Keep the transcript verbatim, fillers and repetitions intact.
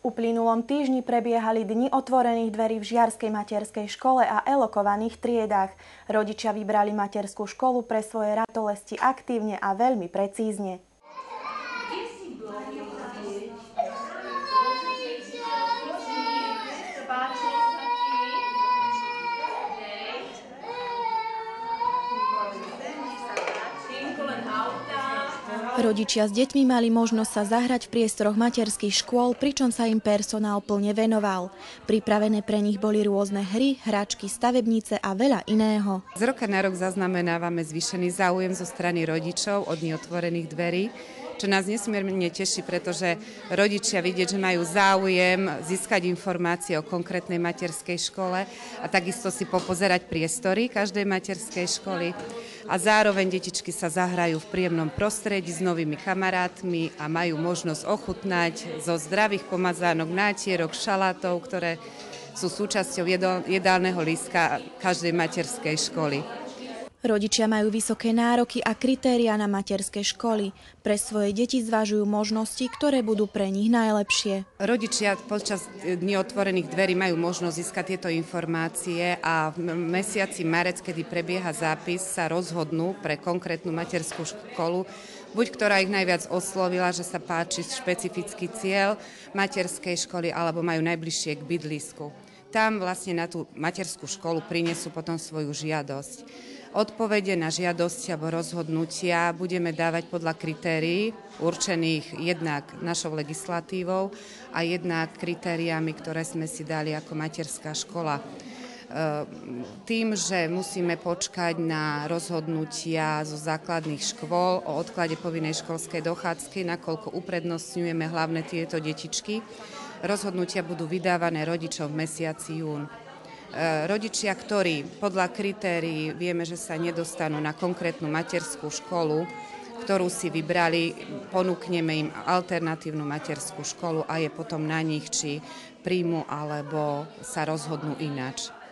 uplynulom týždni prebiehali dni otvorených dverí v Žiarskej materskej škole a elokovaných triedách. Rodičia vybrali materskú školu pre svoje ratolesti aktívne a veľmi precízne. Rodičia s deťmi mali možnosť sa zahrať v priestoroch materských škôl, pričom sa im personál plne venoval. Pripravené pre nich boli rôzne hry, hračky, stavebnice a veľa iného. Z roka na rok zaznamenávame zvýšený záujem zo strany rodičov od dní otvorených dverí, čo nás nesmierne teší, pretože rodičia vidieť, že majú záujem získať informácie o konkrétnej materskej škole a takisto si popozerať priestory každej materskej školy. A zároveň detičky sa zahrajú v príjemnom prostredí s novými kamarátmi a majú možnosť ochutnať zo zdravých pomazánok, nátierok, šalátov, ktoré sú súčasťou jedálneho lístka každej materskej školy. Rodičia majú vysoké nároky a kritériá na materské školy. Pre svoje deti zvažujú možnosti, ktoré budú pre nich najlepšie. Rodičia počas dní otvorených dverí majú možnosť získať tieto informácie a v mesiaci marec, kedy prebieha zápis, sa rozhodnú pre konkrétnu materskú školu, buď ktorá ich najviac oslovila, že sa páči špecifický cieľ materskej školy, alebo majú najbližšie k bydlisku. Tam vlastne na tú materskú školu prinesú potom svoju žiadosť. Odpovede na žiadosti alebo rozhodnutia budeme dávať podľa kritérií určených jednak našou legislatívou a jednak kritériami, ktoré sme si dali ako materská škola. Tým, že musíme počkať na rozhodnutia zo základných škôl o odklade povinnej školskej dochádzky, nakoľko uprednostňujeme hlavne tieto detičky, rozhodnutia budú vydávané rodičom v mesiaci jún. Rodičia, ktorí podľa kritérií vieme, že sa nedostanú na konkrétnu materskú školu, ktorú si vybrali, ponúkneme im alternatívnu materskú školu a je potom na nich, či príjmu alebo sa rozhodnú ináč.